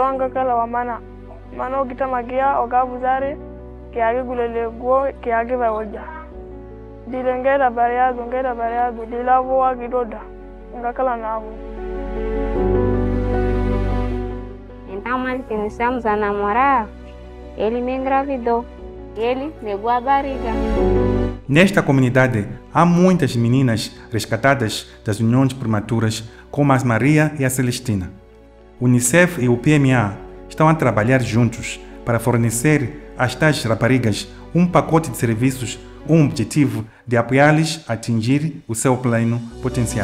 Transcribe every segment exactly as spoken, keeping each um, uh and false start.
anga kala wa mana mana ogita magia ogabuzare ke age gulele go ke age vai olja dilengera bariado ngera bariado dilavo wagidoda ngakala navo. Então nós começamos a namorar, ele me engravidou, ele negou a barriga. Nesta comunidade, há muitas meninas resgatadas das uniões prematuras, como as Maria e a Celestina. O Unicef e o P M A estão a trabalhar juntos para fornecer às tais raparigas um pacote de serviços com o objetivo de apoiá-las a atingir o seu pleno potencial.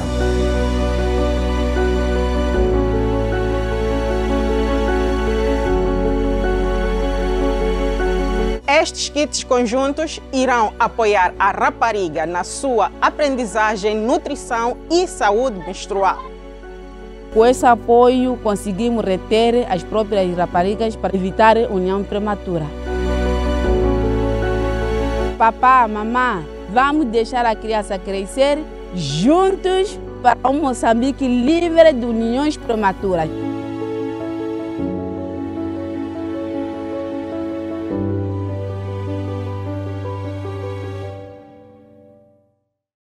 Estes kits conjuntos irão apoiar a rapariga na sua aprendizagem, nutrição e saúde menstrual. Com esse apoio, conseguimos reter as próprias raparigas para evitar união prematura. Papá, mamãe, vamos deixar a criança crescer juntos para um Moçambique livre de uniões prematuras.